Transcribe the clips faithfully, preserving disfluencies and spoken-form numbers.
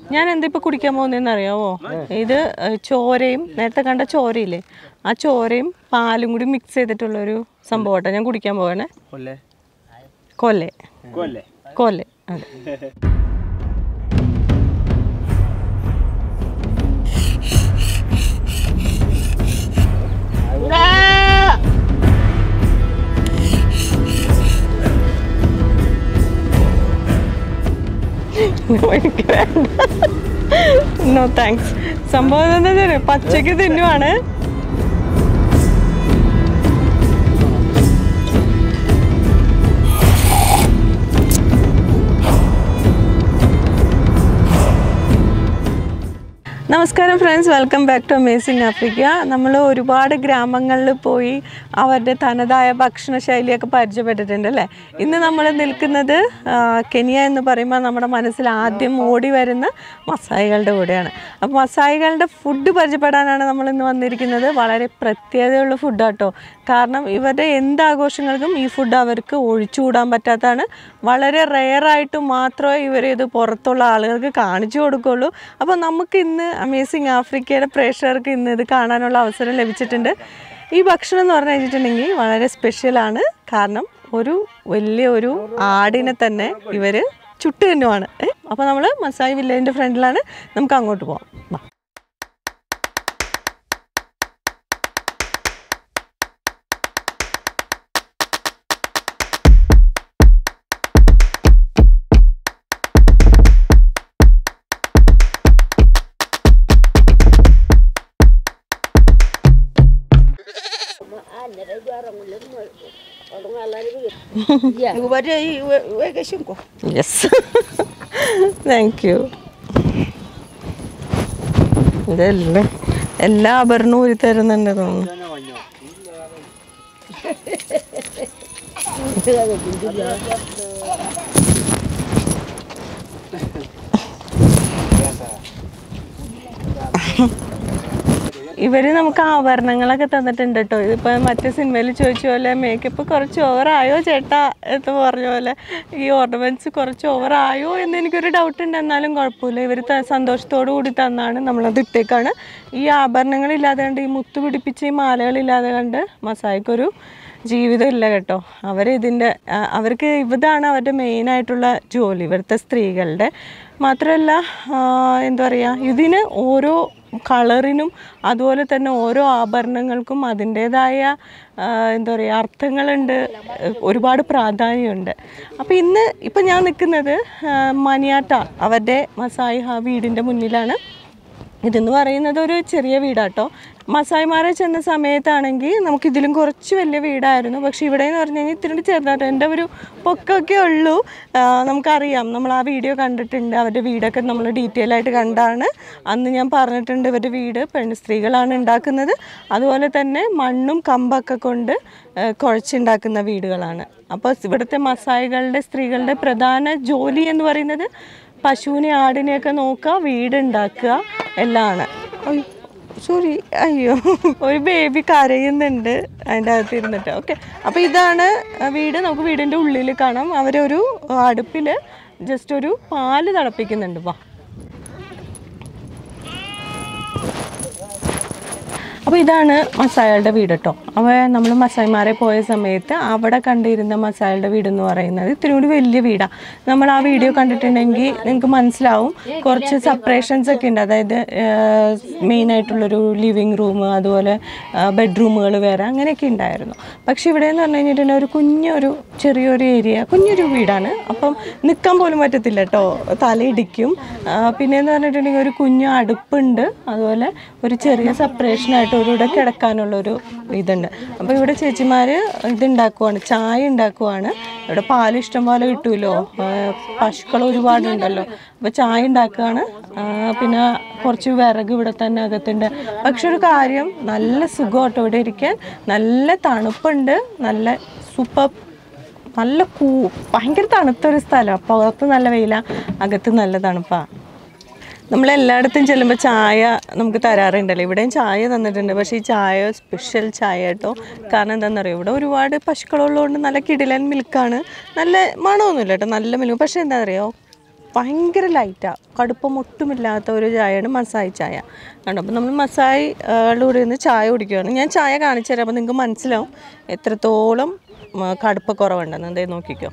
ഞാൻ എന്താ ഇപ്പൊ കുടിക്കാൻ പോകുന്നതെന്ന് അറിയാവോ? ഇത് ചോരയും നേരത്തെ കണ്ട ചോരയില്ലേ, ആ ചോരയും പാലും കൂടി മിക്സ് ചെയ്തിട്ടുള്ള ഒരു സംഭവമാട്ടോ ഞാൻ കുടിക്കാൻ പോവാണേ. കൊല്ലെ കൊല്ലെ അതെ. No thanks. സംഭവം എന്താ വെച്ചാൽ പച്ചക്ക് തിന്നുവാണ്. നമസ്കാരം friends, welcome back to amazing Africa. നമ്മൾ ഒരുപാട് ഗ്രാമങ്ങളിൽ പോയി അവരുടെ തനതായ ഭക്ഷണ ശൈലിയൊക്കെ പരിചയപ്പെട്ടിട്ടുണ്ട് അല്ലേ. ഇന്ന് നമ്മൾ നിൽക്കുന്നത് കെനിയ എന്ന് പറയുമ്പോൾ നമ്മുടെ മനസ്സിൽ ആദ്യം ഓടി വരുന്ന മസായികളുടെ കൂടെയാണ്. അപ്പോൾ മസായികളുടെ ഫുഡ് പരിചയപ്പെടാനാണ് നമ്മൾ ഇന്ന് വന്നിരിക്കുന്നത്. വളരെ പ്രത്യേകതയുള്ള ഫുഡാട്ടോ. കാരണം ഇവരുടെ എന്ത് ആഘോഷങ്ങൾക്കും ഈ ഫുഡ് അവർക്ക് ഒഴിച്ചുകൂടാൻ പറ്റാത്തതാണ്. വളരെ റെയറായിട്ട് മാത്രമേ ഇവരിത് പുറത്തുള്ള ആളുകൾക്ക് കാണിച്ചു കൊടുക്കുകയുള്ളൂ. അപ്പോൾ നമുക്ക് ഇന്ന് അമേസിങ് ആഫ്രിക്കയുടെ പ്രേക്ഷകർക്ക് ഇന്ന് ഇത് കാണാനുള്ള അവസരം ലഭിച്ചിട്ടുണ്ട്. ഈ ഭക്ഷണം എന്ന് പറഞ്ഞു കഴിഞ്ഞിട്ടുണ്ടെങ്കിൽ വളരെ സ്പെഷ്യലാണ്. കാരണം ഒരു വലിയ ഒരു ആടിനെ തന്നെ ഇവർ ചുട്ട് തന്നുമാണ്. അപ്പോൾ നമ്മൾ മസായി വില്ലേജിൻ്റെ ഫ്രണ്ടിലാണ്. നമുക്ക് അങ്ങോട്ട് പോകാം. Yes, thank you. ഇതല്ലേ എല്ലാ ആഭരണവും ഊരി തരുന്നുണ്ട് തോന്നുന്നു. ഇവർ നമുക്ക് ആഭരണങ്ങളൊക്കെ തന്നിട്ടുണ്ട് കേട്ടോ. ഇതിപ്പോൾ മറ്റേ സിനിമയിൽ ചോദിച്ച പോലെ മേക്കപ്പ് കുറച്ച് ഓവറായോ ചേട്ടാ എന്ന് പറഞ്ഞ പോലെ ഈ ഓർണമെൻറ്റ്സ് കുറച്ച് ഓവറായോ എന്ന് എനിക്കൊരു ഡൗട്ട് ഉണ്ട്. എന്നാലും കുഴപ്പമില്ല, ഇവർ സന്തോഷത്തോടു കൂടി തന്നാണ് നമ്മളത് ഇട്ടേക്കാണ്. ഈ ആഭരണങ്ങളില്ലാതെ കണ്ട്, ഈ മുത്ത് പിടിപ്പിച്ച ഈ മാലകളില്ലാതെ കണ്ട് മസായിക്കൊരു ജീവിതം ഇല്ല കേട്ടോ. അവരിതിൻ്റെ അവർക്ക് ഇതാണ് അവരുടെ മെയിനായിട്ടുള്ള ജോലി, ഇവിടുത്തെ സ്ത്രീകളുടെ. മാത്രമല്ല എന്താ പറയുക, ഇതിന് ഓരോ കളറിനും അതുപോലെ തന്നെ ഓരോ ആഭരണങ്ങൾക്കും അതിൻ്റേതായ എന്താ പറയുക അർത്ഥങ്ങളുണ്ട്, ഒരുപാട് പ്രാധാന്യമുണ്ട്. അപ്പോൾ ഇന്ന് ഇപ്പം ഞാൻ നിൽക്കുന്നത് മനിയാട്ട അവരുടെ മസായി വീടിൻ്റെ മുന്നിലാണ്. ഇതെന്ന് പറയുന്നത് ഒരു ചെറിയ വീടാട്ടോ. മസായിമാരെ ചെന്ന സമയത്താണെങ്കിൽ നമുക്കിതിലും കുറച്ച് വലിയ വീടായിരുന്നു. പക്ഷേ ഇവിടെ എന്ന് പറഞ്ഞു കഴിഞ്ഞാൽ ഇത്തിരി ചെറുതായിട്ട് എൻ്റെ ഒരു പൊക്കമൊക്കെ ഉള്ളൂ. നമുക്കറിയാം, നമ്മൾ ആ വീഡിയോ കണ്ടിട്ടുണ്ട്. അവരുടെ വീടൊക്കെ നമ്മൾ ഡീറ്റെയിൽ ആയിട്ട് കണ്ടാണ്. അന്ന് ഞാൻ പറഞ്ഞിട്ടുണ്ട് ഇവരുടെ വീട് പെണ്ണ് സ്ത്രീകളാണ് ഉണ്ടാക്കുന്നത്. അതുപോലെ തന്നെ മണ്ണും കമ്പൊക്കെ കൊണ്ട് കുഴച്ചുണ്ടാക്കുന്ന വീടുകളാണ്. അപ്പോൾ ഇവിടുത്തെ മസായികളുടെ സ്ത്രീകളുടെ പ്രധാന ജോലി എന്ന് പറയുന്നത് പശുവിനെ ആടിനെയൊക്കെ നോക്കുക, വീടുണ്ടാക്കുക എല്ലാമാണ്. സോറി, അയ്യോ, ഒരു ബേബി കരയുന്നുണ്ട് അതിൻ്റെ അകത്ത് ഇരുന്നിട്ട്. ഓക്കെ, അപ്പോൾ ഇതാണ് വീട്. നമുക്ക് വീടിൻ്റെ ഉള്ളിൽ കാണാം. അവരൊരു അടുപ്പിൽ ജസ്റ്റ് ഒരു പാല് തിളപ്പിക്കുന്നുണ്ട്. വാ, അപ്പോൾ ഇതാണ് മസായികളുടെ വീട് കേട്ടോ. അപ്പോൾ നമ്മൾ മസായിമാരെ പോയ സമയത്ത് അവിടെ കണ്ടിരുന്ന മസായികളുടെ വീടെന്ന് പറയുന്നത് ഇത്തിരി കൂടി വലിയ വീടാണ്. നമ്മൾ ആ വീഡിയോ കണ്ടിട്ടുണ്ടെങ്കിൽ നിങ്ങൾക്ക് മനസ്സിലാവും കുറച്ച് സെപ്പറേഷൻസ് ഒക്കെ ഉണ്ട്. അതായത് മെയിനായിട്ടുള്ളൊരു ലിവിങ് റൂം, അതുപോലെ ബെഡ്റൂമുകൾ വേറെ, അങ്ങനെയൊക്കെ ഉണ്ടായിരുന്നു. പക്ഷേ ഇവിടെ എന്ന് പറഞ്ഞു കഴിഞ്ഞിട്ടുണ്ടെങ്കിൽ ഒരു കുഞ്ഞൊരു ചെറിയൊരു ഏരിയ, കുഞ്ഞൊരു വീടാണ്. അപ്പം നിൽക്കാൻ പോലും പറ്റത്തില്ല കേട്ടോ, തലയിടിക്കും. പിന്നെയെന്ന് പറഞ്ഞിട്ടുണ്ടെങ്കിൽ ഒരു കുഞ്ഞു അടുപ്പുണ്ട്, അതുപോലെ ഒരു ചെറിയ സെപ്പറേഷനായിട്ട് ഇവിടെ കിടക്കാനുള്ളൊരു ഇതുണ്ട്. അപ്പോൾ ഇവിടെ ചേച്ചിമാർ ഇതുണ്ടാക്കുവാണ്, ചായ ഉണ്ടാക്കുവാണ്. ഇവിടെ പാൽ ഇഷ്ടം പോലെ കിട്ടുമല്ലോ, പശുക്കൾ ഒരുപാടുണ്ടല്ലോ. അപ്പോൾ ചായ ഉണ്ടാക്കുകയാണ്. പിന്നെ കുറച്ച് വിറക് ഇവിടെ തന്നെ അകത്തുണ്ട്. പക്ഷെ ഒരു കാര്യം, നല്ല സുഖമാട്ടോ ഇവിടെ ഇരിക്കാൻ. നല്ല തണുപ്പുണ്ട്, നല്ല സൂപ്പർ, നല്ല കൂ ഭയങ്കര തണുത്തൊരു സ്ഥലം. പുറത്ത് നല്ല വെയിലാണ്, അകത്ത് നല്ല തണുപ്പാണ്. നമ്മളെല്ലായിടത്തും ചെല്ലുമ്പോൾ ചായ നമുക്ക് തരാറുണ്ടല്ലോ. ഇവിടെയും ചായ തന്നിട്ടുണ്ട്. പക്ഷേ ഈ ചായ സ്പെഷ്യൽ ചായ കേട്ടോ. കാരണം എന്താണെന്നറിയോ, ഇവിടെ ഒരുപാട് പശുക്കളുള്ളതുകൊണ്ട് നല്ല കിടിലൻ മിൽക്കാണ്. നല്ല മണമൊന്നുമില്ല കേട്ടോ, നല്ല മിൽക്ക്. പക്ഷേ എന്താ പറയുക, ഭയങ്കര ലൈറ്റാണ്, കടുപ്പം ഒട്ടുമില്ലാത്ത ഒരു ചായയാണ് മസായി ചായ. കണ്ടോ, അപ്പോൾ നമ്മൾ മസായി കൂടെ നിന്ന് ചായ കുടിക്കുകയാണ്. ഞാൻ ചായ കാണിച്ചു തരാം, അപ്പോൾ നിങ്ങൾക്ക് മനസ്സിലാവും എത്രത്തോളം കടുപ്പ കുറവുണ്ടെന്ന്. എന്തേ നോക്കിക്കോ.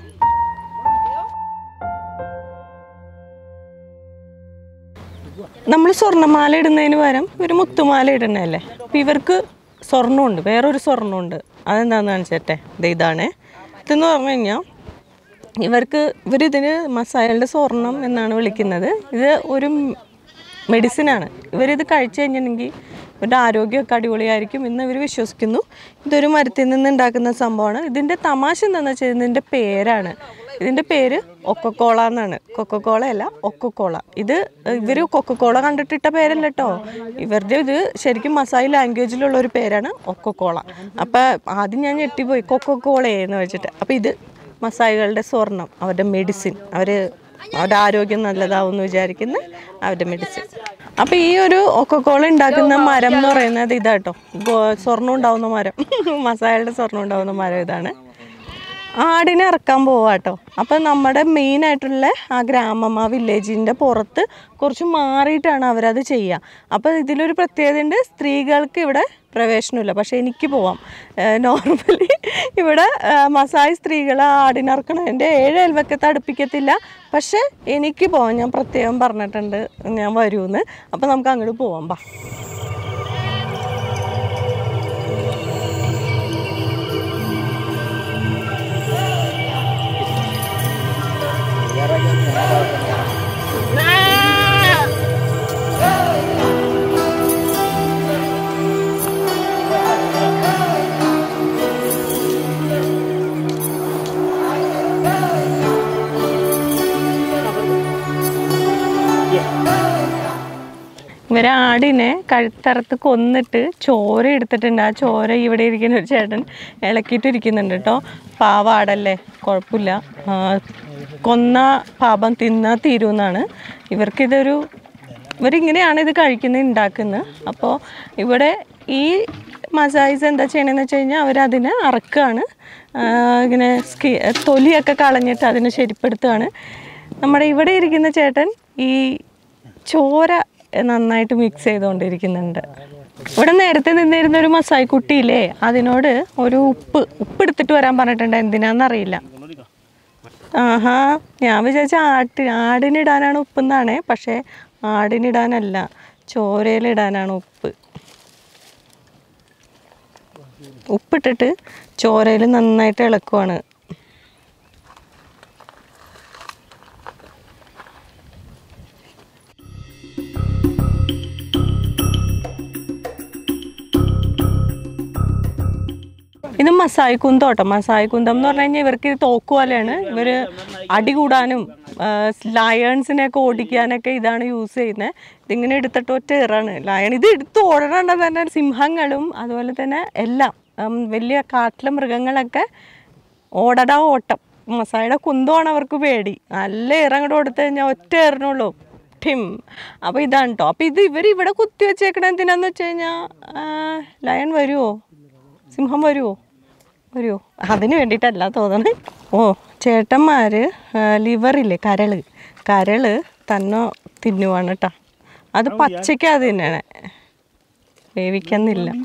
നമ്മൾ സ്വർണ്ണമാല ഇടുന്നതിന് പകരം ഒരു മുത്തുമാല ഇടുന്നതല്ലേ. അപ്പോൾ ഇവർക്ക് സ്വർണ്ണമുണ്ട്, വേറൊരു സ്വർണ്ണമുണ്ട്. അതെന്താണെന്ന് കാണിച്ചേട്ടെ. ഇത് ഇതാണ്. ഇതെന്ന് പറഞ്ഞു കഴിഞ്ഞാൽ ഇവർക്ക് ഇവരിതിന് മസായകളുടെ സ്വർണം എന്നാണ് വിളിക്കുന്നത്. ഇത് ഒരു മെഡിസിനാണ്. ഇവരിത് കഴിച്ചു കഴിഞ്ഞിട്ടുണ്ടെങ്കിൽ ഇവരുടെ ആരോഗ്യമൊക്കെ അടിപൊളിയായിരിക്കും എന്ന് ഇവർ വിശ്വസിക്കുന്നു. ഇതൊരു മരത്തിൽ നിന്ന് ഉണ്ടാക്കുന്ന സംഭവമാണ്. ഇതിൻ്റെ തമാശ എന്താണെന്ന് വെച്ചാൽ ഇതിൻ്റെ പേരാണ്. ഇതിൻ്റെ പേര് ഒക്കക്കോള എന്നാണ്. കൊക്കക്കോള അല്ല, ഒക്കക്കോള. ഇത് ഇവർ കൊക്കക്കോള കണ്ടിട്ടിട്ട പേരല്ല കേട്ടോ. ഇവരുടെ ഇത് ശരിക്കും മസായി ലാംഗ്വേജിലുള്ള ഒരു പേരാണ് ഒക്കക്കോള. അപ്പം ആദ്യം ഞാൻ ഞെട്ടിപ്പോയി കൊക്കക്കോളയെന്ന് വെച്ചിട്ട്. അപ്പോൾ ഇത് മസായികളുടെ സ്വർണം, അവരുടെ മെഡിസിൻ, അവർ അവരുടെ ആരോഗ്യം നല്ലതാവുമെന്ന് വിചാരിക്കുന്ന അവരുടെ മെഡിസിൻ. അപ്പോൾ ഈ ഒരു ഒക്കക്കോള ഉണ്ടാക്കുന്ന മരം എന്ന് പറയുന്നത് ഇതാട്ടോ, സ്വർണ്ണം ഉണ്ടാവുന്ന മരം, മസായകളുടെ സ്വർണ്ണം ഉണ്ടാവുന്ന മരം ഇതാണ്. ആടിനെ ഇറക്കാൻ പോവാട്ടോ. അപ്പം നമ്മുടെ മെയിനായിട്ടുള്ള ആ ഗ്രാമം, ആ വില്ലേജിൻ്റെ പുറത്ത് കുറച്ച് മാറിയിട്ടാണ് അവരത് ചെയ്യുക. അപ്പോൾ ഇതിലൊരു പ്രത്യേകതയുണ്ട്, സ്ത്രീകൾക്ക് ഇവിടെ പ്രവേശനമില്ല. പക്ഷേ എനിക്ക് പോവാം. നോർമലി ഇവിടെ മസായി സ്ത്രീകൾ ആടിനിറക്കണതിൻ്റെ ഏഴ് അയൽവക്കത്ത് അടുപ്പിക്കത്തില്ല. പക്ഷേ എനിക്ക് പോവാം, ഞാൻ പ്രത്യേകം പറഞ്ഞിട്ടുണ്ട് ഞാൻ വരുമെന്ന്. അപ്പോൾ നമുക്ക് അങ്ങോട്ട് പോവാം. ബാ. ഇവരെ ആടിനെ കഴുത്തറത്ത് കൊന്നിട്ട് ചോര എടുത്തിട്ടുണ്ട്. ആ ചോര ഇവിടെ ഇരിക്കുന്ന ഒരു ചേട്ടൻ ഇളക്കിയിട്ടിരിക്കുന്നുണ്ട് കേട്ടോ. പാവാടല്ലേ, കുഴപ്പമില്ല, കൊന്ന പാപം തിന്നാൽ തീരുമെന്നാണ്. ഇവർക്കിതൊരു ഇവരിങ്ങനെയാണ് ഇത് കഴിക്കുന്നത്, ഉണ്ടാക്കുന്നത്. അപ്പോൾ ഇവിടെ ഈ മസായിസ് എന്താ ചെയ്യണമെന്ന് വെച്ച് കഴിഞ്ഞാൽ അവരതിനെ അറക്കുകയാണ്. ഇങ്ങനെ സ്കി തൊലിയൊക്കെ കളഞ്ഞിട്ട് അതിനെ ശരിപ്പെടുത്തുകയാണ്. നമ്മുടെ ഇവിടെ ഇരിക്കുന്ന ചേട്ടൻ ഈ ചോര നന്നായിട്ട് മിക്സ് ചെയ്തുകൊണ്ടിരിക്കുന്നുണ്ട്. ഇവിടെ നേരത്തെ നിന്നിരുന്ന ഒരു മസായി കുട്ടിയില്ലേ, അതിനോട് ഒരു ഉപ്പ് ഉപ്പ് എടുത്തിട്ട് വരാൻ പറഞ്ഞിട്ടുണ്ട്. എന്തിനാണെന്നറിയില്ല. ആഹാ, ഞാൻ വിചാരിച്ച ആട്ടി ആടിനിടാനാണ് ഉപ്പെന്നാണ്. പക്ഷേ ആടിനിടാനല്ല, ചോരയിലിടാനാണ് ഉപ്പ്. ഉപ്പിട്ടിട്ട് ചോരയിൽ നന്നായിട്ട് ഇളക്കുവാണ്. ഇത് മസായി കുന്തം കേട്ടോ. മസായി കുന്തം എന്ന് പറഞ്ഞു കഴിഞ്ഞാൽ ഇവർക്ക് ഇത് തോക്ക് പോലെയാണ്. ഇവർ അടി കൂടാനും ലയൺസിനെയൊക്കെ ഓടിക്കാനൊക്കെ ഇതാണ് യൂസ് ചെയ്യുന്നത്. ഇതിങ്ങനെ എടുത്തിട്ട് ഒറ്റ ഏറാണ് ലയൺ. ഇത് എടുത്ത് ഓടേണ്ട തന്നെ സിംഹങ്ങളും അതുപോലെ തന്നെ എല്ലാം വലിയ കാട്ടിലെ മൃഗങ്ങളൊക്കെ ഓടടാ ഓട്ടം. മസായിയുടെ കുന്തമാണ് അവർക്ക് പേടി. നല്ല ഏറങ്ങോട്ട് കൊടുത്തു കഴിഞ്ഞാൽ ഒറ്റ ഏറിനുള്ളൂ, ഠിം. അപ്പോൾ ഇതാണ് കേട്ടോ. അപ്പോൾ ഇത് ഇവർ ഇവിടെ കുത്തി വെച്ചേക്കണത് എന്തിനാന്ന് വെച്ച് കഴിഞ്ഞാൽ ലയൺ വരുമോ, സിംഹം വരുമോ വരുമോ അതിന് വേണ്ടിയിട്ടല്ല തോന്നണേ. ഓ, ചേട്ടന്മാർ ലിവറില്ലേ, കരള് കരള് തന്നെ തിന്നുവാണ് കേട്ടോ. അത് പച്ചയ്ക്ക് അത് തിന്നണേ, വേവിക്കുന്നില്ല.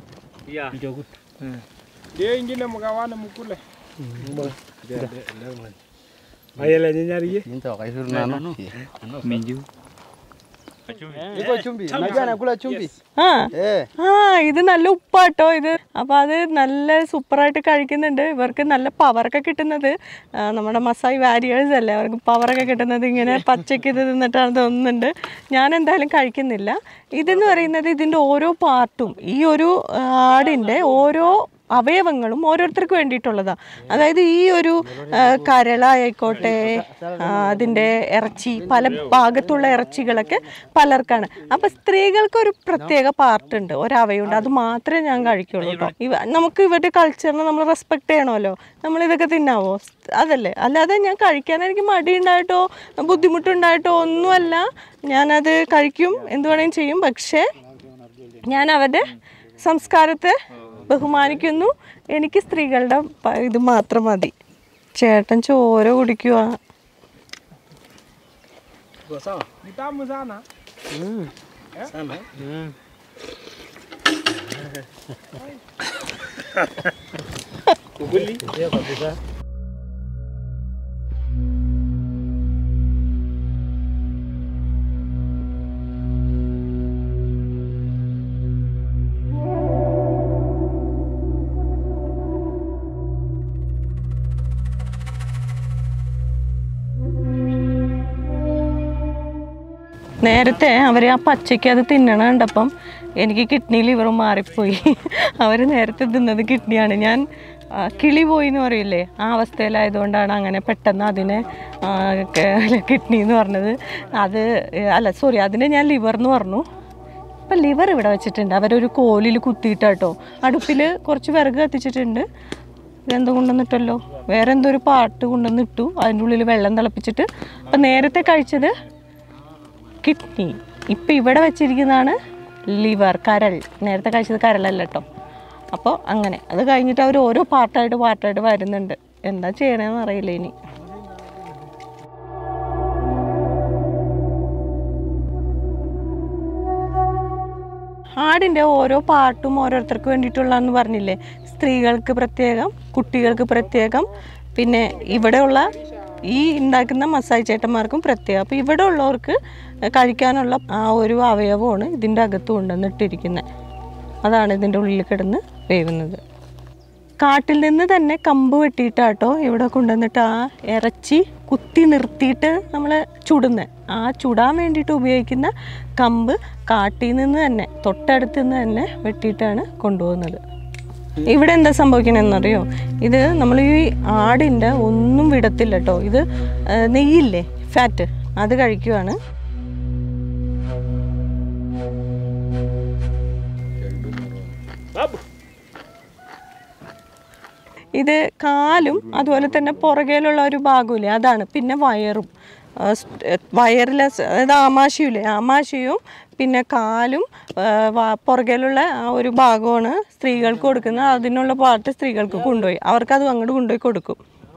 ഇത് നല്ല ഉപ്പാട്ടോ ഇത്. അപ്പൊ അത് നല്ല സൂപ്പറായിട്ട് കഴിക്കുന്നുണ്ട്. ഇവർക്ക് നല്ല പവറൊക്കെ കിട്ടുന്നത് നമ്മുടെ മസായി വാരിയേഴ്സ് അല്ലേ, അവർക്ക് പവറൊക്കെ കിട്ടുന്നത് ഇങ്ങനെ പച്ചയ്ക്ക് ഇത് തിന്നിട്ടാണ് തോന്നുന്നുണ്ട്. ഞാൻ എന്തായാലും കഴിക്കുന്നില്ല. ഇതെന്ന് പറയുന്നത് ഇതിൻ്റെ ഓരോ പാർട്ടും, ഈ ഒരു ആടിൻ്റെ ഓരോ അവയവങ്ങളും ഓരോരുത്തർക്ക് വേണ്ടിയിട്ടുള്ളതാണ്. അതായത് ഈ ഒരു കരളായിക്കോട്ടെ, അതിൻ്റെ ഇറച്ചി, പല ഭാഗത്തുള്ള ഇറച്ചികളൊക്കെ പലർക്കാണ്. അപ്പം സ്ത്രീകൾക്കൊരു പ്രത്യേക പാർട്ടുണ്ട്, ഒരവയുണ്ട്, അത് മാത്രമേ ഞാൻ കഴിക്കുള്ളൂ കേട്ടോ. ഇവ നമുക്ക് ഇവരുടെ കൾച്ചറിനെ നമ്മൾ റെസ്പെക്ട് ചെയ്യണമല്ലോ. നമ്മളിതൊക്കെ തിന്നാവോ? അതല്ലേ. അല്ലാതെ ഞാൻ കഴിക്കാൻ എനിക്ക് മടിയുണ്ടായിട്ടോ ബുദ്ധിമുട്ടുണ്ടായിട്ടോ ഒന്നുമല്ല. ഞാനത് കഴിക്കും, എന്ത് വേണമെങ്കിലും ചെയ്യും. പക്ഷേ ഞാൻ അവരുടെ സംസ്കാരത്തെ ബഹുമാനിക്കുന്നു. എനിക്ക് സ്ത്രീകളുടെ ഇത് മാത്രം മതി. ചേട്ടൻ ചോര കുടിക്കുക. sawa. Ni tamu sana. Mm. Sana. Mm. Kubuli. Ndio kabisa. നേരത്തെ അവർ ആ പച്ചയ്ക്ക് അത് തിന്നണ കണ്ടപ്പം എനിക്ക് കിഡ്നി ലിവറും മാറിപ്പോയി. അവർ നേരത്തെ തിന്നത് കിഡ്നിയാണ്. ഞാൻ കിളി പോയി എന്ന് പറയില്ലേ, ആ അവസ്ഥയിലായതുകൊണ്ടാണ് അങ്ങനെ പെട്ടെന്ന് അതിനെ കിഡ്നി എന്ന് പറഞ്ഞത്. അത് അല്ല സോറി, അതിനെ ഞാൻ ലിവർ എന്ന് പറഞ്ഞു. അപ്പം ലിവർ ഇവിടെ വെച്ചിട്ടുണ്ട്. അവരൊരു കോലിൽ കുത്തിയിട്ടാട്ടോ. അടുപ്പിൽ കുറച്ച് വിറക് കത്തിച്ചിട്ടുണ്ട്. ഇതെന്തോ കൊണ്ടുവന്നിട്ടല്ലോ, വേറെ എന്തോ ഒരു പാട്ട് കൊണ്ടുവന്നിട്ടു. അതിൻ്റെ ഉള്ളിൽ വെള്ളം തിളപ്പിച്ചിട്ട്. അപ്പം നേരത്തെ കഴിച്ചത് കിഡ്നി, ഇപ്പം ഇവിടെ വെച്ചിരിക്കുന്നതാണ് ലിവർ, കരൾ. നേരത്തെ കഴിച്ചത് കരളല്ല കേട്ടോ. അപ്പോൾ അങ്ങനെ അത് കഴിഞ്ഞിട്ട് അവർ ഓരോ പാർട്ടായിട്ട് പാർട്ടായിട്ട് വരുന്നുണ്ട്. എന്താ ചെയ്യണമെന്ന് അറിയില്ല ഇനി. ആടിൻ്റെ ഓരോ പാട്ടും ഓരോരുത്തർക്ക് വേണ്ടിയിട്ടുള്ളതെന്ന് പറഞ്ഞില്ലേ. സ്ത്രീകൾക്ക് പ്രത്യേകം, കുട്ടികൾക്ക് പ്രത്യേകം, പിന്നെ ഇവിടെയുള്ള ഈ ഉണ്ടാക്കുന്ന മസായി ചേട്ടന്മാർക്കും പ്രത്യേകം. അപ്പോൾ ഇവിടെ ഉള്ളവർക്ക് കഴിക്കാനുള്ള ആ ഒരു അവയവമാണ് ഇതിൻ്റെ അകത്ത് കൊണ്ടുവന്നിട്ടിരിക്കുന്നത്. അതാണ് ഇതിൻ്റെ ഉള്ളിൽ കിടന്ന് വേവുന്നത്. കാട്ടിൽ നിന്ന് തന്നെ കമ്പ് വെട്ടിയിട്ടാട്ടോ ഇവിടെ കൊണ്ടുവന്നിട്ട് ആ ഇറച്ചി കുത്തി നിർത്തിയിട്ട് നമ്മൾ ചുടുന്നത്. ആ ചുടാൻ വേണ്ടിയിട്ട് ഉപയോഗിക്കുന്ന കമ്പ് കാട്ടിൽ നിന്ന് തന്നെ തൊട്ടടുത്ത് നിന്ന് തന്നെ വെട്ടിയിട്ടാണ് കൊണ്ടുപോകുന്നത്. ഇവിടെ എന്താ സംഭവിക്കണമെന്നറിയോ, ഇത് നമ്മൾ ഈ ആടിൻ്റെ ഒന്നും വിടത്തില്ല കേട്ടോ. ഇത് നെയ്യില്ലേ, ഫാറ്റ്, അത് കഴിക്കുവാണ്. ഇത് കാലും അതുപോലെ തന്നെ പുറകേലുള്ള ഒരു ഭാഗമില്ലേ, അതാണ്. പിന്നെ വയറും, വയറിലെ അതായത് ആമാശയില്ലേ, ആമാശയും പിന്നെ കാലും പുറകേലുള്ള ആ ഒരു ഭാഗമാണ് സ്ത്രീകൾക്ക് കൊടുക്കുന്നത്. അതിനുള്ള പാട്ട് സ്ത്രീകൾക്ക് കൊണ്ടുപോയി അവർക്കത് അങ്ങോട്ട് കൊണ്ടുപോയി കൊടുക്കും.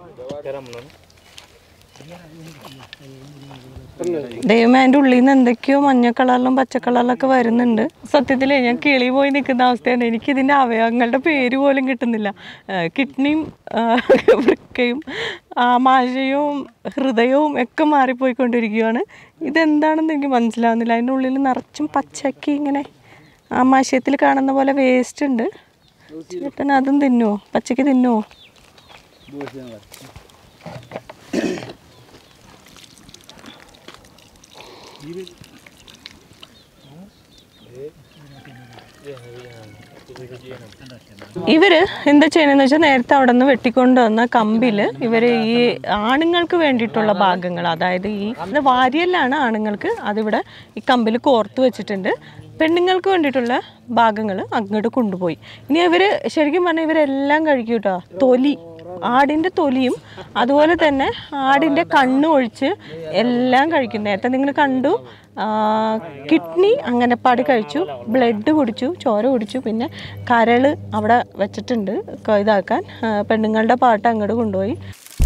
ദൈവമേ, അതിൻ്റെ ഉള്ളിൽ നിന്ന് എന്തൊക്കെയോ മഞ്ഞ കളറിലും പച്ച കളറിലൊക്കെ വരുന്നുണ്ട്. സത്യത്തിലേ ഞാൻ കിളി പോയി നിൽക്കുന്ന അവസ്ഥയാണ്. എനിക്കിതിൻ്റെ അവയവങ്ങളുടെ പേര് പോലും കിട്ടുന്നില്ല. കിഡ്നിയും വൃക്കയും ആമാശയവും ഹൃദയവും ഒക്കെ മാറിപ്പോയിക്കൊണ്ടിരിക്കുകയാണ്. ഇതെന്താണെന്ന് എനിക്ക് മനസ്സിലാവുന്നില്ല. അതിൻ്റെ ഉള്ളിൽ നിറച്ചും പച്ചയ്ക്ക് ഇങ്ങനെ ആമാശയത്തിൽ കാണുന്ന പോലെ വേസ്റ്റ് ഉണ്ട്. ചേട്ടൻ അതും തിന്നുമോ? പച്ചയ്ക്ക് തിന്നുമോ? ഇവര് എന്താ ചെയ്യണമെന്ന് വെച്ചാൽ നേരത്തെ അവിടെ നിന്ന് വെട്ടിക്കൊണ്ട് വന്ന കമ്പില് ഇവര് ഈ ആണുങ്ങൾക്ക് വേണ്ടിയിട്ടുള്ള ഭാഗങ്ങൾ, അതായത് ഈ വാരിയല്ലാണ് ആണുങ്ങൾക്ക്, അതിവിടെ ഈ കമ്പിൽ കോർത്ത് വെച്ചിട്ടുണ്ട്. പെണ്ണുങ്ങൾക്ക് വേണ്ടിയിട്ടുള്ള ഭാഗങ്ങൾ അങ്ങോട്ട് കൊണ്ടുപോയി. ഇനി ഇവർ ശരിക്കും പറഞ്ഞാൽ ഇവരെല്ലാം കഴിക്കും കേട്ടോ. തൊലി, ആടിൻ്റെ തൊലിയും അതുപോലെ തന്നെ ആടിൻ്റെ കണ്ണ് ഒഴിച്ച് എല്ലാം കഴിക്കും. നേരത്തെ നിങ്ങൾ കണ്ടു, കിഡ്നി അങ്ങനെപ്പാട് കഴിച്ചു, ബ്ലഡ് കുടിച്ചു, ചോര കുടിച്ചു, പിന്നെ കരൾ അവിടെ വെച്ചിട്ടുണ്ട് ഇതാക്കാൻ. പെണ്ണുങ്ങളുടെ പാട്ട് അങ്ങോട്ട് കൊണ്ടുപോയി.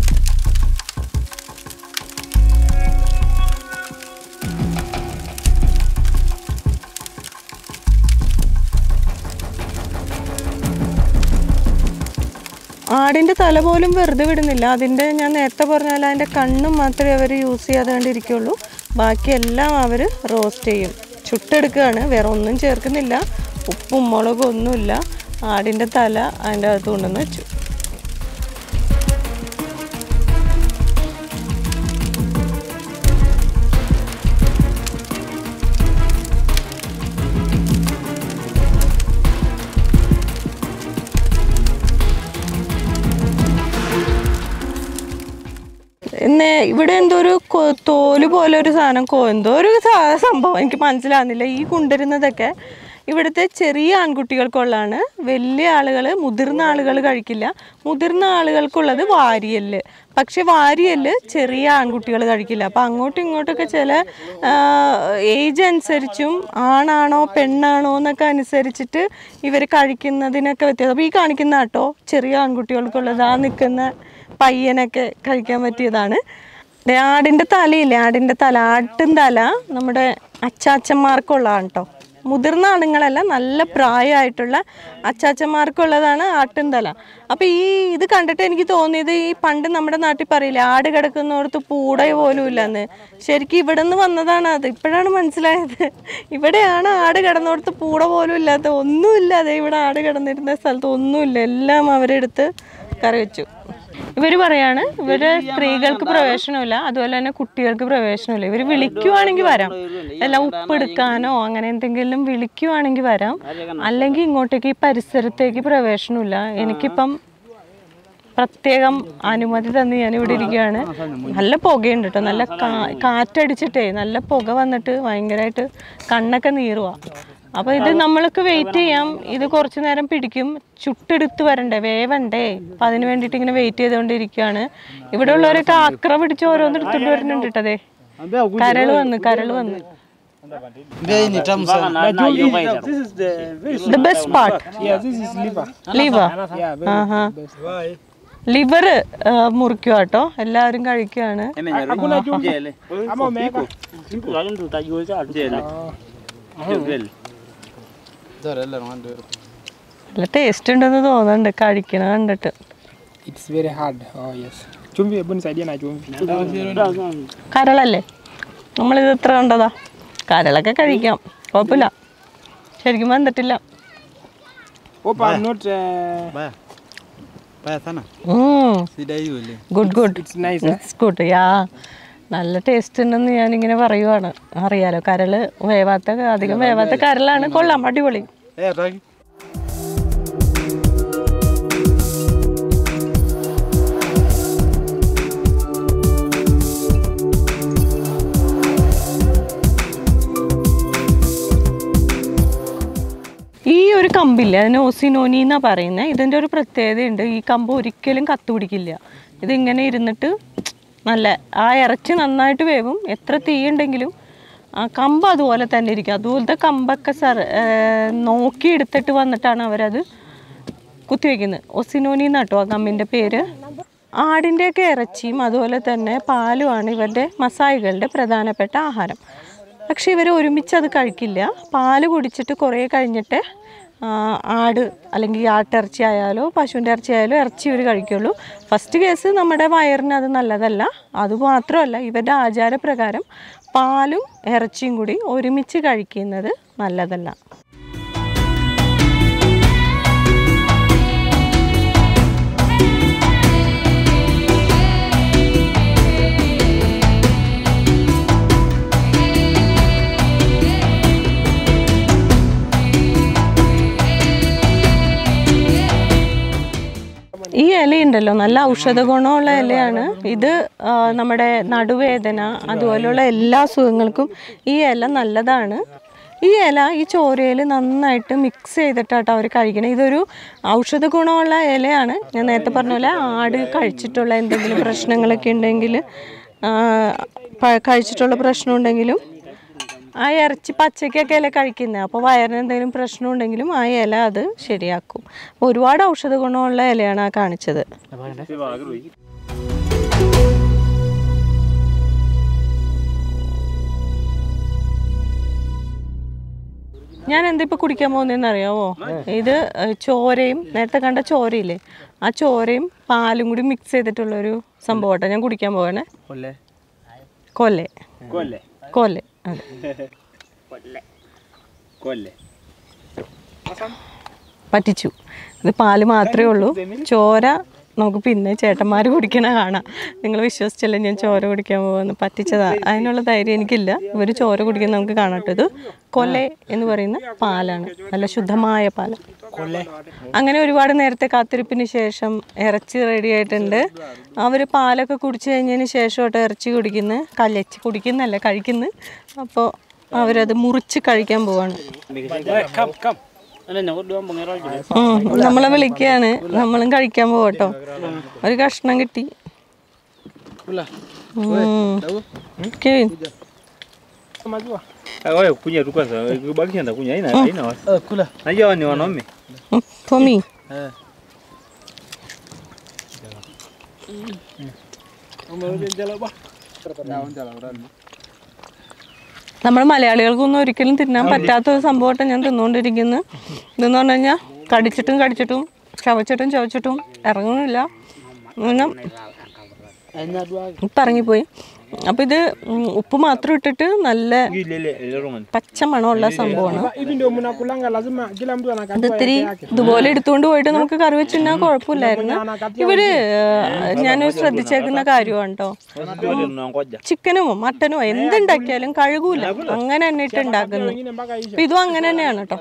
ആടിൻ്റെ തല പോലും വെറുതെ വിടുന്നില്ല. അതിൻ്റെ ഞാൻ നേരത്തെ പറഞ്ഞാൽ അതിൻ്റെ കണ്ണും മാത്രമേ അവർ യൂസ് ചെയ്യാതെ കണ്ടിരിക്കുള്ളൂ. ബാക്കിയെല്ലാം അവർ റോസ്റ്റ് ചെയ്യും, ചുട്ടെടുക്കുകയാണ്. വേറെ ഒന്നും ചേർക്കുന്നില്ല, ഉപ്പും മുളകും ഒന്നുമില്ല. ആടിൻ്റെ തല അതിൻ്റെ അകത്ത് കൊണ്ടുവന്ന് വെച്ചു. പിന്നെ ഇവിടെ എന്തോ ഒരു തോല് പോലെ ഒരു സാധനം, എന്തോ ഒരു സംഭവം എനിക്ക് മനസ്സിലാകുന്നില്ല. ഈ കൊണ്ടുവരുന്നതൊക്കെ ഇവിടുത്തെ ചെറിയ ആൺകുട്ടികൾക്കുള്ളതാണ്. വലിയ ആളുകൾ, മുതിർന്ന ആളുകൾ കഴിക്കില്ല. മുതിർന്ന ആളുകൾക്കുള്ളത് വാരിയല്. പക്ഷെ വാരിയല് ചെറിയ ആൺകുട്ടികൾ കഴിക്കില്ല. അപ്പം അങ്ങോട്ടും ഇങ്ങോട്ടൊക്കെ ചില ഏജ് അനുസരിച്ചും ആണാണോ പെണ്ണാണോ എന്നൊക്കെ അനുസരിച്ചിട്ട് ഇവർ കഴിക്കുന്നതിനൊക്കെ വ്യത്യാസം. അപ്പോൾ ഈ കാണിക്കുന്ന കേട്ടോ ചെറിയ ആൺകുട്ടികൾക്കുള്ളത്, ആ നിൽക്കുന്ന പയ്യനൊക്കെ കഴിക്കാൻ പറ്റിയതാണ്. ആടിൻ്റെ തലയില്ലേ ആടിൻ്റെ തല ആട്ടും തല നമ്മുടെ അച്ചാച്ചന്മാർക്കുള്ളതാണ് കേട്ടോ. മുതിർന്ന ആണുങ്ങളല്ല, നല്ല പ്രായമായിട്ടുള്ള അച്ചാച്ചന്മാർക്കുള്ളതാണ് ആട്ടും തല. അപ്പോൾ ഈ ഇത് കണ്ടിട്ട് എനിക്ക് തോന്നിയത് ഈ പണ്ട് നമ്മുടെ നാട്ടിൽ പറയില്ലേ ആട് കിടക്കുന്നോടത്ത് പൂട പോലും ഇല്ലെന്ന്. ശരിക്കും ഇവിടെ നിന്ന് വന്നതാണ് അത്. ഇപ്പോഴാണ് മനസ്സിലായത് ഇവിടെയാണ് ആട് കിടന്നോടത്ത് പൂട പോലും ഇല്ലാത്ത. ഒന്നുമില്ലാതെ ഇവിടെ ആട് കിടന്നിരുന്ന സ്ഥലത്ത് ഒന്നുമില്ല, എല്ലാം അവരെടുത്ത് കറി വെച്ചു. ഇവർ പറയാണ് ഇവര് സ്ത്രീകൾക്ക് പ്രവേശനമില്ല, അതുപോലെ തന്നെ കുട്ടികൾക്ക് പ്രവേശനമില്ല. ഇവർ വിളിക്കുവാണെങ്കിൽ വരാം, എല്ലാം ഉപ്പെടുക്കാനോ അങ്ങനെ എന്തെങ്കിലും വിളിക്കുവാണെങ്കിൽ വരാം, അല്ലെങ്കിൽ ഇങ്ങോട്ടേക്ക് ഈ പരിസരത്തേക്ക് പ്രവേശനമില്ല. എനിക്കിപ്പം പ്രത്യേകം അനുമതി തന്ന് ഞാൻ ഇവിടെ ഇരിക്കുകയാണ്. നല്ല പുകയുണ്ട് കേട്ടോ, നല്ല കാ കാറ്റടിച്ചിട്ടേ നല്ല പുക വന്നിട്ട് ഭയങ്കരമായിട്ട് കണ്ണൊക്കെ നീറുക. അപ്പോൾ ഇത് നമ്മൾക്ക് വെയിറ്റ് ചെയ്യാം, ഇത് കുറച്ച് നേരം പിടിക്കും, ചുട്ടെടുത്ത് വരണ്ടേ, വേവണ്ടേ. അപ്പം അതിന് വേണ്ടിയിട്ട് ഇങ്ങനെ വെയിറ്റ് ചെയ്തുകൊണ്ടിരിക്കുകയാണ്. ഇവിടെ ഉള്ളവരൊക്കെ ആക്ര പിടിച്ച് ഓരോന്ന് എടുത്തുകൊണ്ട് വരുന്നുണ്ട് കേട്ടതേ. കരൾ വന്ന് കരൾ വന്ന് The best part. Yeah, this is liver. Liver. Yeah, very ആഹാ. best. Why? ലിവർ മുറിക്കുക കേട്ടോ, എല്ലാവരും കഴിക്കുകയാണ്. Hakuna chumvi. Ama umeweka. നല്ല ടേസ്റ്റ് ഉണ്ടെന്ന് തോന്നുന്നുണ്ട് കഴിക്കണ കണ്ടിട്ട്. It's very hard. Oh yes. Chumvi, hebu nisaidie na chumvi. കരളല്ലേ, നമ്മളിത് എത്ര കണ്ടതാ. കരളൊക്കെ കഴിക്കാം, കുഴപ്പമില്ല. ശരിക്കും വന്നിട്ടില്ല. Hope I'm not. Uh, good good, it's nice. It's good. Yeah നല്ല ടേസ്റ്റ് ഉണ്ടെന്ന് ഞാനിങ്ങനെ പറയുവാണ്. അറിയാലോ, കരള് വേവാത്ത അധികം വേവാത്ത കരളാണ്. കൊള്ളാം, അടിപൊളി. ഈ ഒരു കമ്പില്ലേ, അതിന് ഓസിനോനി എന്നാണ് പറയുന്നത്. ഇതിൻ്റെ ഒരു പ്രത്യേകതയുണ്ട്, ഈ കമ്പ് ഒരിക്കലും കത്ത് പിടിക്കില്ല. ഇതിങ്ങനെ ഇരുന്നിട്ട് നല്ല ആ ഇറച്ചി നന്നായിട്ട് വേവും. എത്ര തീ ഉണ്ടെങ്കിലും ആ കമ്പ് അതുപോലെ തന്നെ ഇരിക്കും. അതുപോലത്തെ കമ്പൊക്കെ സർ നോക്കി എടുത്തിട്ട് വന്നിട്ടാണ് അവരത് കുത്തിവെക്കുന്നത്. ഒസിനോനി എന്നാട്ടോ ആ കമ്പിൻ്റെ പേര്. ആടിൻ്റെയൊക്കെ ഇറച്ചിയും അതുപോലെ തന്നെ പാലുമാണ് ഇവരുടെ മസായികളുടെ പ്രധാനപ്പെട്ട ആഹാരം. പക്ഷേ ഇവർ ഒരുമിച്ച് അത് കഴിക്കില്ല. പാല് കുടിച്ചിട്ട് കുറേ കഴിഞ്ഞിട്ട് ആട് അല്ലെങ്കിൽ ആട്ടിറച്ചി ആയാലോ പശുവിൻ്റെ ഇറച്ചി ആയാലോ ഇറച്ചി ഇവർ കഴിക്കുള്ളൂ. ഫസ്റ്റ് കേസ് നമ്മുടെ വയറിന് അത് നല്ലതല്ല. അതുമാത്രമല്ല, ഇവരുടെ ആചാരപ്രകാരം പാലും ഇറച്ചിയും കൂടി ഒരുമിച്ച് കഴിക്കുന്നത് നല്ലതല്ല. ഈ ഇലയുണ്ടല്ലോ, നല്ല ഔഷധ ഗുണമുള്ള ഇലയാണ് ഇത്. നമ്മുടെ നടുവേദന അതുപോലെയുള്ള എല്ലാ അസുഖങ്ങൾക്കും ഈ ഇല നല്ലതാണ്. ഈ ഇല ഈ ചോരയിൽ നന്നായിട്ട് മിക്സ് ചെയ്തിട്ടാട്ടോ അവർ കഴിക്കണം. ഇതൊരു ഔഷധ ഗുണമുള്ള ഇലയാണ്. ഞാൻ നേരത്തെ പറഞ്ഞ പോലെ ആട് കഴിച്ചിട്ടുള്ള എന്തെങ്കിലും പ്രശ്നങ്ങളൊക്കെ ഉണ്ടെങ്കിൽ കഴിച്ചിട്ടുള്ള പ്രശ്നം ഉണ്ടെങ്കിലും ആ ഇറച്ചി പച്ചക്കൊക്കെ ഇല കഴിക്കുന്നത്. അപ്പോൾ വയറിന് എന്തെങ്കിലും പ്രശ്നം ഉണ്ടെങ്കിലും ആ ഇല അത് ശരിയാക്കും. അപ്പോൾ ഒരുപാട് ഔഷധ ഗുണമുള്ള ഇലയാണ് ആ കാണിച്ചത്. ഞാൻ എന്താ ഇപ്പോൾ കുടിക്കാൻ പോകുന്നതെന്ന് അറിയാമോ? ഇത് ചോരയും നേരത്തെ കണ്ട ചോരയില്ലേ, ആ ചോരയും പാലും കൂടി മിക്സ് ചെയ്തിട്ടുള്ളൊരു സംഭവമാട്ടോ ഞാൻ കുടിക്കാൻ പോകണേ. കൊല്ലെ കൊല്ലെ പറ്റിച്ചു. ഇത് പാല് മാത്രമേ ഉള്ളൂ. ചോര നമുക്ക് പിന്നെ ചേട്ടന്മാർ കുടിക്കണ കാണാം. നിങ്ങൾ വിശ്വസിച്ചല്ലേ ഞാൻ ചോര കുടിക്കാൻ പോകുന്നു. പറ്റിച്ചതാ, അതിനുള്ള ധൈര്യം എനിക്കില്ല. ഇവർ ചോര കുടിക്കുന്ന നമുക്ക് കാണട്ടെ. ഇത് കൊല്ലെ എന്ന് പറയുന്ന പാലാണ്, നല്ല ശുദ്ധമായ പാല്. അങ്ങനെ ഒരുപാട് നേരത്തെ കാത്തിരിപ്പിന് ശേഷം ഇറച്ചി റെഡി ആയിട്ടുണ്ട്. അവർ പാലൊക്കെ കുടിച്ചു കഴിഞ്ഞതിന് ശേഷമായിട്ട് ഇറച്ചി കുടിക്കുന്നു. കല്ലച്ചി കുടിക്കുന്നല്ല, കഴിക്കുന്നു. അപ്പോൾ അവരത് മുറിച്ച് കഴിക്കാൻ പോവാണ്. നമ്മളെ വിളിക്കുകയാണ്, നമ്മളും കഴിക്കാൻ പോകട്ടോ. ഒരു കഷ്ണം കിട്ടി. Tommy. നമ്മൾ മലയാളികൾക്കൊന്നും ഒരിക്കലും തിന്നാൻ പറ്റാത്ത ഒരു സംഭവമായിട്ട് ഞാൻ തിന്നുകൊണ്ടിരിക്കുന്നത്. ഇതെന്ന് പറഞ്ഞു കഴിഞ്ഞാൽ കടിച്ചിട്ടും കടിച്ചിട്ടും ചവച്ചിട്ടും ചവച്ചിട്ടും ഇറങ്ങുന്നില്ല, ഇപ്പം ഇറങ്ങിപ്പോയി. അപ്പം ഇത് ഉപ്പ് മാത്രം ഇട്ടിട്ട് നല്ല പച്ച മണമുള്ള സംഭവമാണ്. അത് ഇത്തിരി ഇതുപോലെ എടുത്തുകൊണ്ട് പോയിട്ട് നമുക്ക് കറി വെച്ചിരുന്നാൽ കുഴപ്പമില്ലായിരുന്നു. ഇവര് ഞാൻ ശ്രദ്ധിച്ചേക്കുന്ന കാര്യമാണ് കേട്ടോ, ചിക്കനോ മട്ടനോ എന്തുണ്ടാക്കിയാലും കഴുകൂല, അങ്ങനെ തന്നെ ഇട്ട് ഉണ്ടാക്കുന്നത്. അപ്പം ഇതും അങ്ങനെ തന്നെയാണ് കേട്ടോ.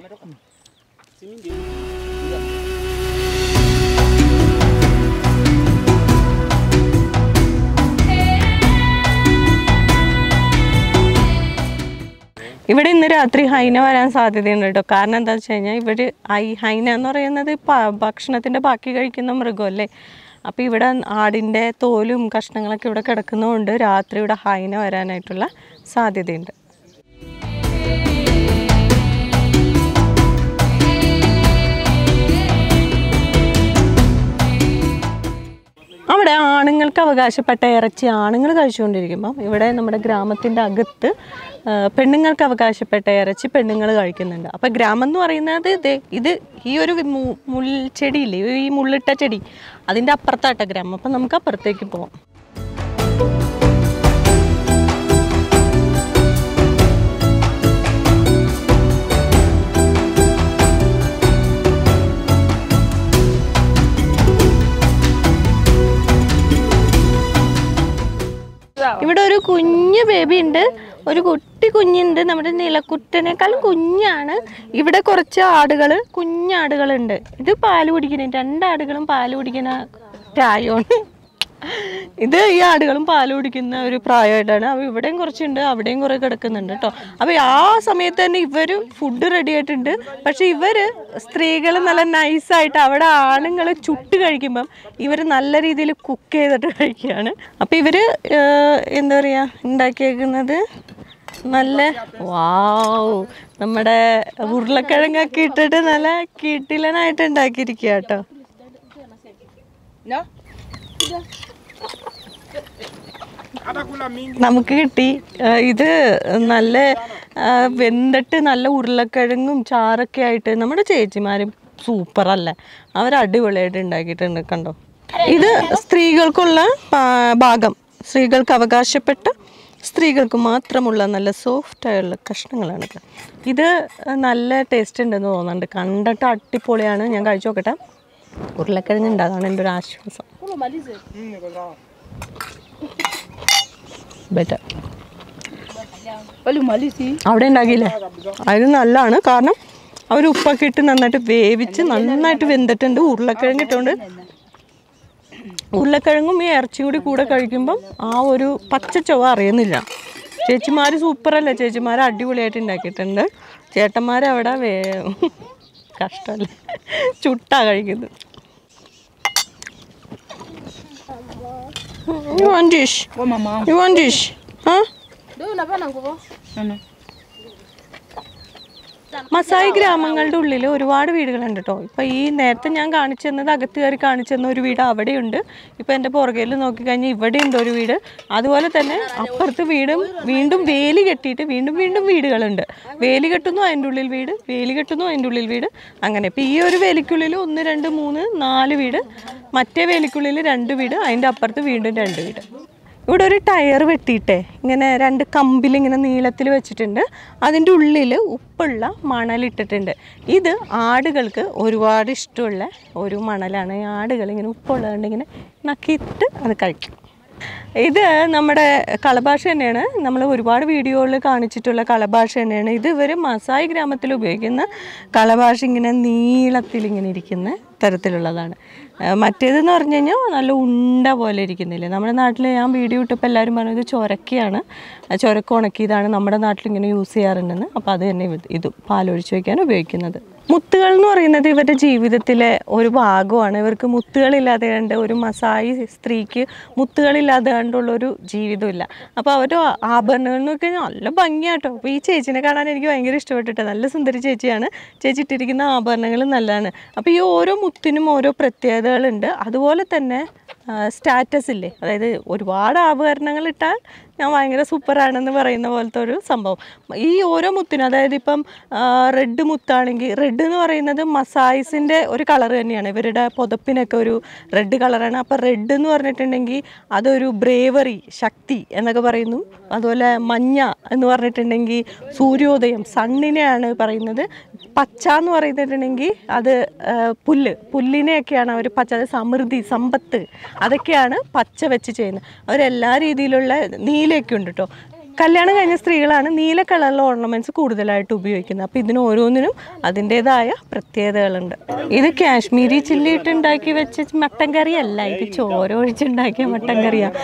ഇവിടെ ഇന്ന് രാത്രി ഹൈന വരാൻ സാധ്യതയുണ്ട് കേട്ടോ. കാരണം എന്താ വെച്ച് കഴിഞ്ഞാൽ ഇവർ ഈ ഹൈന എന്ന് പറയുന്നത് ഭക്ഷണത്തിൻ്റെ ബാക്കി കഴിക്കുന്ന മൃഗമല്ലേ. അപ്പോൾ ഇവിടെ ആടിൻ്റെ തോലും കഷ്ണങ്ങളൊക്കെ ഇവിടെ കിടക്കുന്നതുകൊണ്ട് രാത്രി ഇവിടെ ഹൈന വരാനായിട്ടുള്ള സാധ്യതയുണ്ട്. അവിടെ ആണുങ്ങൾക്ക് അവകാശപ്പെട്ട ഇറച്ചി ആണുങ്ങൾ കഴിച്ചുകൊണ്ടിരിക്കുമ്പം ഇവിടെ നമ്മുടെ ഗ്രാമത്തിൻ്റെ അകത്ത് പെണ്ണുങ്ങൾക്ക് അവകാശപ്പെട്ട ഇറച്ചി പെണ്ണുങ്ങൾ കഴിക്കുന്നുണ്ട്. അപ്പോൾ ഗ്രാമം എന്ന് പറയുന്നത് ഇത് ഇത് ഈ ഒരു മുൾച്ചെടിയില്ലേ, ഈ മുള്ളിട്ട ചെടി, അതിൻ്റെ അപ്പുറത്താട്ട ഗ്രാമം. അപ്പം നമുക്ക് അപ്പുറത്തേക്ക് പോവാം. ഇവിടെ ഒരു കുഞ്ഞു ബേബി ഉണ്ട്, ഒരു കുട്ടി കുഞ്ഞുണ്ട്, നമ്മുടെ നിലക്കുട്ടനേക്കാൾ കുഞ്ഞാണ്. ഇവിടെ കുറച്ച് ആടുകൾ, കുഞ്ഞാടുകളുണ്ട്. ഇത് പാല് കുടിക്കുന്ന, രണ്ടാടുകളും പാല് കുടിക്കുന്ന പ്രായമാണ്. ഇത് ഈ ആടുകളും പാല് കുടിക്കുന്ന ഒരു പ്രായമായിട്ടാണ്. അപ്പോൾ ഇവിടെയും കുറച്ചുണ്ട്, അവിടെയും കുറേ കിടക്കുന്നുണ്ട് കേട്ടോ. അപ്പോൾ ആ സമയത്ത് തന്നെ ഇവർ ഫുഡ് റെഡി ആയിട്ടുണ്ട്. പക്ഷെ ഇവർ സ്ത്രീകൾ നല്ല നൈസായിട്ട് അവിടെ ആണുങ്ങൾ ചുട്ട് കഴിക്കുമ്പം ഇവർ നല്ല രീതിയിൽ കുക്ക് ചെയ്തിട്ട് കഴിക്കുകയാണ്. അപ്പോൾ ഇവർ എന്താ പറയുക ഉണ്ടാക്കിയേക്കുന്നത് നല്ല വാവ്, നമ്മുടെ ഉരുളക്കിഴങ്ങൊക്കെ ഇട്ടിട്ട് നല്ല കിടിലനായിട്ട് ഉണ്ടാക്കിയിരിക്കുക കേട്ടോ. നമുക്ക് കിട്ടി ഇത് നല്ല വെന്തിട്ട് നല്ല ഉരുളക്കിഴങ്ങും ചാറൊക്കെ ആയിട്ട്. നമ്മുടെ ചേച്ചിമാരും സൂപ്പറല്ലേ, അവർ അടിപൊളിയായിട്ട് ഉണ്ടാക്കിയിട്ടുണ്ട്. കണ്ടോ, ഇത് സ്ത്രീകൾക്കുള്ള ഭാഗം, സ്ത്രീകൾക്ക് അവകാശപ്പെട്ട സ്ത്രീകൾക്ക് മാത്രമുള്ള നല്ല സോഫ്റ്റായുള്ള കഷ്ണങ്ങളാണ്. ഇത് നല്ല ടേസ്റ്റ് ഉണ്ടെന്ന് തോന്നുന്നുണ്ട്, കണ്ടിട്ട് അടിപൊളിയാണ്. ഞാൻ കഴിച്ചു നോക്കട്ടെ. ഉരുളക്കിഴങ്ങ് ഉണ്ടാകാണ് എൻ്റെ ഒരു ആശ്വാസം. ബെറ്റർ അവിടെ ഉണ്ടാക്കിയില്ലേ, അതിന് നല്ലതാണ്. കാരണം അവർ ഉപ്പൊക്കെ ഇട്ട് നന്നായിട്ട് വേവിച്ച് നന്നായിട്ട് വെന്തിട്ടുണ്ട്. ഉരുളക്കിഴങ്ങ് ഇട്ടുകൊണ്ട് ഉരുളക്കിഴങ്ങും ഈ ഇറച്ചിയും കൂടി കൂടെ കഴിക്കുമ്പം ആ ഒരു പച്ച ചുവ അറിയുന്നില്ല. ചേച്ചിമാർ സൂപ്പറല്ലേ, ചേച്ചിമാർ അടിപൊളിയായിട്ട് ഉണ്ടാക്കിയിട്ടുണ്ട്. ചേട്ടന്മാരവിടെ വേ കഷ്ടമല്ലേ, ചുട്ടാ കഴിക്കുന്നത്. You want dish? Oh, mama. You want dish? Huh? Do na bana nguvo? No. Masai ഗ്രാമങ്ങളുടെ ഉള്ളിൽ ഒരുപാട് വീടുകളുണ്ട് കേട്ടോ. ഇപ്പോൾ ഈ നേരത്തെ ഞാൻ കാണിച്ചു തന്നത് അകത്ത് കയറി കാണിച്ചു തന്ന ഒരു വീട് അവിടെയുണ്ട്. ഇപ്പോൾ എൻ്റെ പുറകിൽ നോക്കിക്കഴിഞ്ഞാൽ ഇവിടെ ഉണ്ട് ഒരു വീട്. അതുപോലെ തന്നെ അപ്പുറത്ത് വീടും വീണ്ടും വേലി കെട്ടിയിട്ട് വീണ്ടും വീണ്ടും വീടുകളുണ്ട്. വേലി കെട്ടുന്നു, അതിൻ്റെ ഉള്ളിൽ വീട്, വേലി കെട്ടുന്നു, അതിൻ്റെ ഉള്ളിൽ വീട്, അങ്ങനെ. ഇപ്പോൾ ഈ ഒരു വേലിക്കുള്ളിൽ ഒന്ന് രണ്ട് മൂന്ന് നാല് വീട്, മറ്റേ വേലിക്കുള്ളിൽ രണ്ട് വീട്, അതിൻ്റെ അപ്പുറത്ത് വീണ്ടും രണ്ട് വീട്. ഇവിടെ ഒരു ടയർ വെട്ടിയിട്ടേ ഇങ്ങനെ രണ്ട് കമ്പിൽ ഇങ്ങനെ നീളത്തിൽ വെച്ചിട്ടുണ്ട്. അതിൻ്റെ ഉള്ളിൽ ഉപ്പുള്ള മണലിട്ടിട്ടുണ്ട്. ഇത് ആടുകൾക്ക് ഒരുപാട് ഇഷ്ടമുള്ള ഒരു മണലാണ്. ഈ ആടുകൾ ഇങ്ങനെ ഉപ്പുള്ളതുകൊണ്ട് ഇങ്ങനെ നക്കിയിട്ട് അത് കഴിക്കും. ഇത് നമ്മുടെ കളഭാഷ തന്നെയാണ്, നമ്മൾ ഒരുപാട് വീഡിയോകളിൽ കാണിച്ചിട്ടുള്ള കളഭാഷ തന്നെയാണ്. ഇത് ഇവർ മസായി ഗ്രാമത്തിൽ ഉപയോഗിക്കുന്ന കളഭാഷ, ഇങ്ങനെ നീളത്തിൽ ഇങ്ങനെ ഇരിക്കുന്ന തരത്തിലുള്ളതാണ്. മറ്റേതെന്ന് പറഞ്ഞു കഴിഞ്ഞാൽ നല്ല ഉണ്ട പോലെ ഇരിക്കുന്നില്ലേ. നമ്മുടെ നാട്ടിൽ ഞാൻ വീഡിയോ ഇട്ടപ്പോൾ എല്ലാവരും പറഞ്ഞു ഇത് ചൊരക്കയാണ്, ചൊരക്ക ഉണക്കിയതാണ് നമ്മുടെ നാട്ടിൽ ഇങ്ങനെ യൂസ് ചെയ്യാറുണ്ടെന്ന്. അപ്പോൾ അത് തന്നെ ഇത് പാലൊഴിച്ച് വയ്ക്കാൻ ഉപയോഗിക്കുന്നത്. മുത്തുകൾ എന്ന് പറയുന്നത് ഇവരുടെ ജീവിതത്തിലെ ഒരു ഭാഗമാണ്. ഇവർക്ക് മുത്തുകളില്ലാതെ കണ്ട് ഒരു മസായി സ്ത്രീക്ക് മുത്തുകളില്ലാതെ കണ്ടുള്ളൊരു ജീവിതമില്ല. അപ്പോൾ അവരുടെ ആഭരണങ്ങൾ എന്ന് വെച്ച് കഴിഞ്ഞാൽ നല്ല ഭംഗിയാട്ടോ. അപ്പോൾ ഈ ചേച്ചിനെ കാണാൻ എനിക്ക് ഭയങ്കര ഇഷ്ടപ്പെട്ടിട്ട്, നല്ല സുന്ദരി ചേച്ചിയാണ്. ചേച്ചി ഇട്ടിരിക്കുന്ന ആഭരണങ്ങൾ നല്ലതാണ്. അപ്പോൾ ഈ ഓരോ മുത്തിനും ഓരോ പ്രത്യേകതകളുണ്ട്. അതുപോലെ തന്നെ സ്റ്റാറ്റസ് ഇല്ലേ, അതായത് ഒരുപാട് ആഭരണങ്ങൾ ഇട്ടാൽ ഞാൻ ഭയങ്കര സൂപ്പറാണെന്ന് പറയുന്ന പോലത്തെ ഒരു സംഭവം. ഈ ഓരോ മുത്തിനും, അതായത് ഇപ്പം റെഡ് മുത്താണെങ്കിൽ, റെഡ് എന്ന് പറയുന്നത് മസായിസിൻ്റെ ഒരു കളർ തന്നെയാണ്. ഇവരുടെ പുതപ്പിനൊക്കെ ഒരു റെഡ് കളറാണ്. അപ്പോൾ റെഡ് എന്ന് പറഞ്ഞിട്ടുണ്ടെങ്കിൽ അതൊരു ബ്രേവറി, ശക്തി എന്നൊക്കെ പറയുന്നു. അതുപോലെ മഞ്ഞ എന്ന് പറഞ്ഞിട്ടുണ്ടെങ്കിൽ സൂര്യോദയം, സണ്ണിനെയാണ് പറയുന്നത്. പച്ച എന്ന് പറഞ്ഞിട്ടുണ്ടെങ്കിൽ അത് പുല്ല്, പുല്ലിനെയൊക്കെയാണ് അവർ പച്ച, അത് സമൃദ്ധി, സമ്പത്ത്, അതൊക്കെയാണ് പച്ച വെച്ച് ചെയ്യുന്നത്. അവരെല്ലാ രീതിയിലുള്ള നീലയൊക്കെ ഉണ്ട് കേട്ടോ. കല്യാണം കഴിഞ്ഞ സ്ത്രീകളാണ് നീല കളറിലെ ഓർണമെൻറ്റ്സ് കൂടുതലായിട്ട് ഉപയോഗിക്കുന്നത്. അപ്പോൾ ഇതിന് ഓരോന്നിനും അതിൻ്റേതായ പ്രത്യേകതകളുണ്ട്. ഇത് കാശ്മീരി ചില്ലി ഇട്ട് ഉണ്ടാക്കി വെച്ച മട്ടൻ കറി അല്ല, ഇത് ചോര ഒഴിച്ചുണ്ടാക്കിയ മട്ടൻ കറിയാണ്.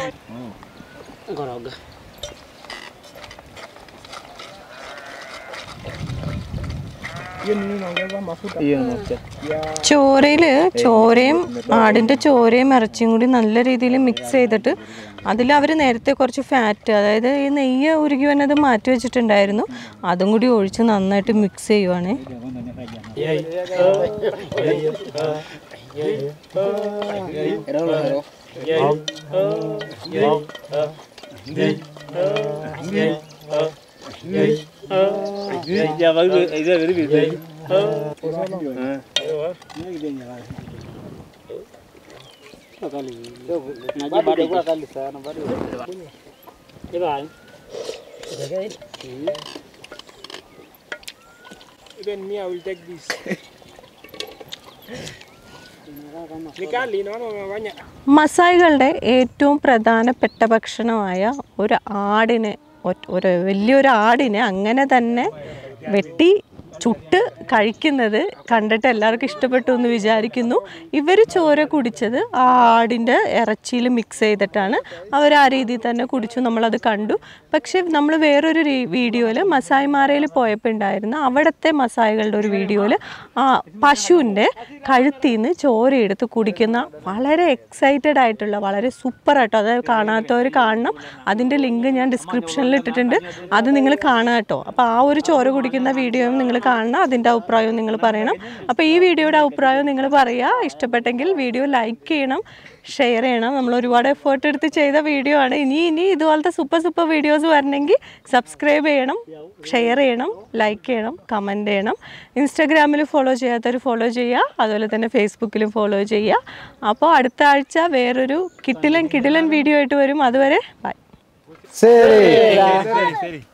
ചോരയിൽ ചോരയും ആടിൻ്റെ ചോരയും ഇറച്ചിയും കൂടി നല്ല രീതിയിൽ മിക്സ് ചെയ്തിട്ട് അതിൽ അവർ നേരത്തെ കുറച്ച് ഫാറ്റ്, അതായത് ഈ നെയ്യ് ഉരുകി വന്നത് മാറ്റി വെച്ചിട്ടുണ്ടായിരുന്നു, അതും കൂടി ഒഴിച്ച് നന്നായിട്ട് മിക്സ് ചെയ്യുവാണേ. Even me, I will take this. മസായികളുടെ ഏറ്റവും പ്രധാനപ്പെട്ട ഭക്ഷണമായ ഒരു ആടിനെ, ഒരു വലിയൊരു ആടിനെ അങ്ങനെ തന്നെ വെട്ടി ചുട്ട് കഴിക്കുന്നത് കണ്ടിട്ട് എല്ലാവർക്കും ഇഷ്ടപ്പെട്ടു എന്ന് വിചാരിക്കുന്നു. ഇവർ ചോര കുടിച്ചത് ആ ആടിൻ്റെ ഇറച്ചിയിൽ മിക്സ് ചെയ്തിട്ടാണ് അവർ ആ രീതിയിൽ തന്നെ കുടിച്ചു, നമ്മളത് കണ്ടു. പക്ഷേ നമ്മൾ വേറൊരു വീഡിയോയിൽ മസായി മാരയിൽ പോയപ്പോൾ ഉണ്ടായിരുന്ന അവിടുത്തെ മസായികളുടെ ഒരു വീഡിയോയിൽ ആ പശുവിൻ്റെ കഴുത്തിൽ നിന്ന് ചോര എടുത്ത് കുടിക്കുന്ന വളരെ എക്സൈറ്റഡ് ആയിട്ടുള്ള, വളരെ സൂപ്പറായിട്ടോ, അത് കാണാത്തവർ കാണണം. അതിൻ്റെ ലിങ്ക് ഞാൻ ഡിസ്ക്രിപ്ഷനിൽ ഇട്ടിട്ടുണ്ട്, അത് നിങ്ങൾ കാണാം കേട്ടോ. അപ്പോൾ ആ ഒരു ചോര കുടിക്കുന്ന വീഡിയോയും നിങ്ങൾ കാണണം, അതിൻ്റെ അഭിപ്രായവും നിങ്ങൾ പറയണം. അപ്പോൾ ഈ വീഡിയോയുടെ അഭിപ്രായം നിങ്ങൾ പറയുക. ഇഷ്ടപ്പെട്ടെങ്കിൽ വീഡിയോ ലൈക്ക് ചെയ്യണം, ഷെയർ ചെയ്യണം. നമ്മൾ ഒരുപാട് എഫേർട്ട് എടുത്ത് ചെയ്ത വീഡിയോ ആണ്. ഇനി ഇനി ഇതുപോലത്തെ സൂപ്പർ സൂപ്പർ വീഡിയോസ് വരണമെങ്കിൽ സബ്സ്ക്രൈബ് ചെയ്യണം, ഷെയർ ചെയ്യണം, ലൈക്ക് ചെയ്യണം, കമൻറ്റ് ചെയ്യണം. ഇൻസ്റ്റാഗ്രാമിൽ ഫോളോ ചെയ്യാത്തവർ ഫോളോ ചെയ്യുക, അതുപോലെ തന്നെ ഫേസ്ബുക്കിലും ഫോളോ ചെയ്യുക. അപ്പോൾ അടുത്ത ആഴ്ച വേറൊരു കിടിലൻ കിടിലൻ വീഡിയോ ആയിട്ട് വരും. അതുവരെ ബൈ. ശരി.